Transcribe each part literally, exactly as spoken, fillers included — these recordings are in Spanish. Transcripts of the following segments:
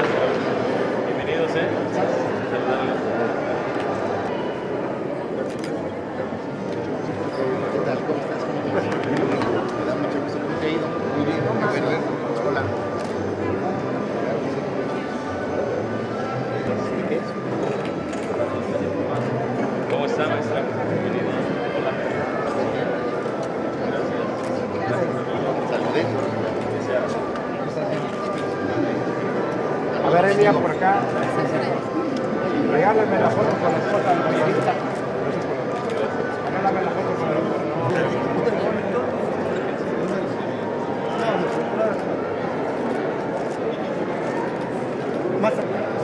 Bienvenidos, ¿eh? Saludarles. ¿Qué tal? ¿Cómo estás? ¿Cómo te va? Me da mucho gusto. ¿Cómo te ha ido? Muy bien. Qué bueno, ¿eh? Hola. ¿Qué es? ¿Cómo está, maestra? Bienvenida. Hola. Saludé. A ver, Elia, por acá. Regálame la foto con la esposa de la señorita. Regálame la foto con la Más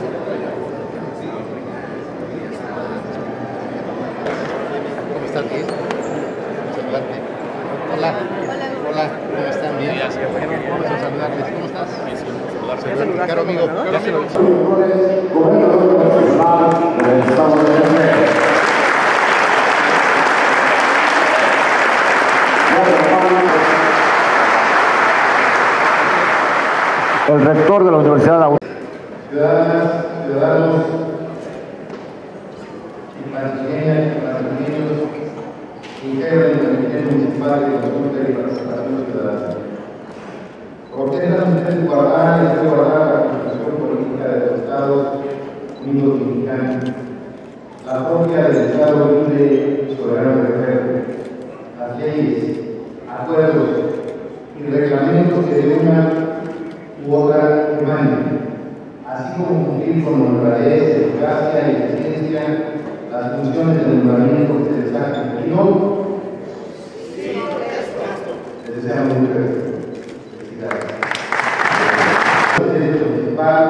¿Cómo estás? Bien. Saludarte. Hola. Hola. ¿Cómo están? Bien. Vamos a saludarles. ¿Cómo estás? Saludarte, caro amigo. Gracias. el rector de la Universidad de la Ciudadanas, ciudadanos y panchileñas y panchileños que integran el Comité Municipal de Consulta y Participación Ciudadana. Ordenan ustedes guardar y hacer guardar la Constitución Política de los Estados Unidos Mexicanos, la propia del Estado Libre Soberano de México, las leyes, acuerdos y reglamentos que de una u otra emanen, así como cumplir con honradez, eficacia y eficiencia las funciones de nombramiento que se les ha conferido. Sí, les deseamos mucho felicidades. El derecho municipal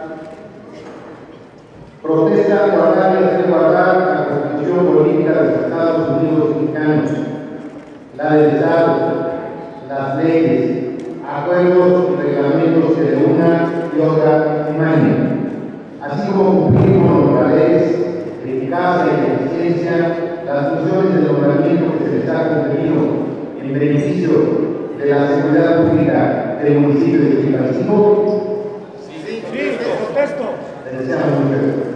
protesta guardar y hacer guardar la Constitución Política de los Estados Unidos Mexicanos, la del Estado, las leyes, acuerdos y reglamentos que de una y otra emanen, así como cumplir con honradez, eficacia y eficiencia las funciones de nombramiento que se les ha conferido en beneficio de la seguridad pública del municipio de Chicago. Sí, sí, contesto. Les deseamos mucho éxito.